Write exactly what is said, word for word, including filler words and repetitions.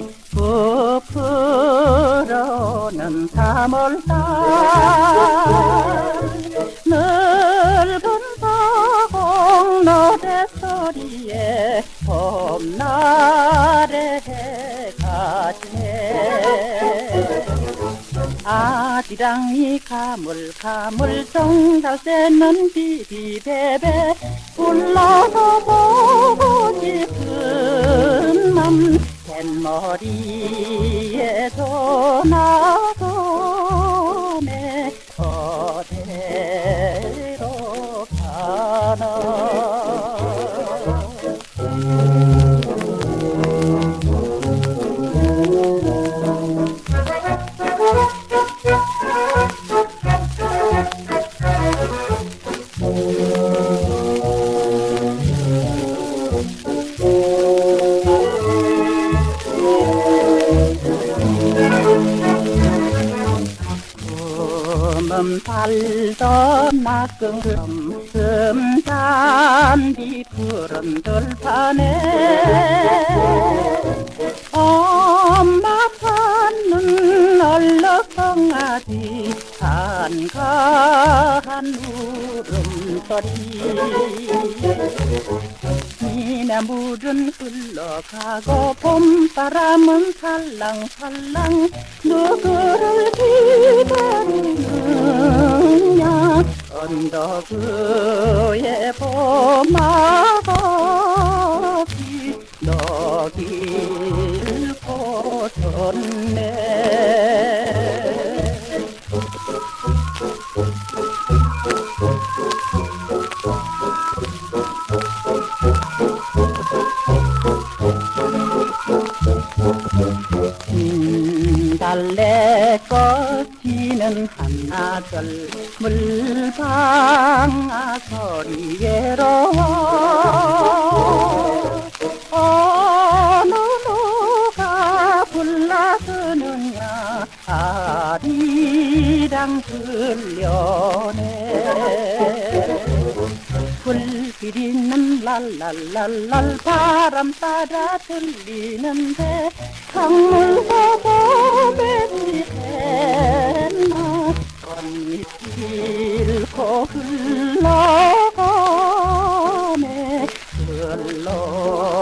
부풀어오는 삼월달 넓은 서공 노래소리에 봄날의 해가 지네. 아지랑이 가물가물 정달 새는 비비베베 불러서 보고 싶은 맘 뱃머리에도 나도네 어디로 가나. 금 달던 낙금 금잔디 푸른 들판에 엄마 찾는 얼럭덩아지 한가한 울음소리. 니네 물은 흘러가고 봄바람은 살랑살랑 누구를 기다리느냐. 언덕 위에 봄아가비 너길 고쳤네. 달래 꺾이는 한나절 물방아 소리 외로워. 어느 누가 불러주느냐 아리랑 들려네. 불빛 있는 랄랄랄랄 바람 따라 들리는데 강물과 봄에 지했나. 꽃잎 잃고 흘러가네 흘러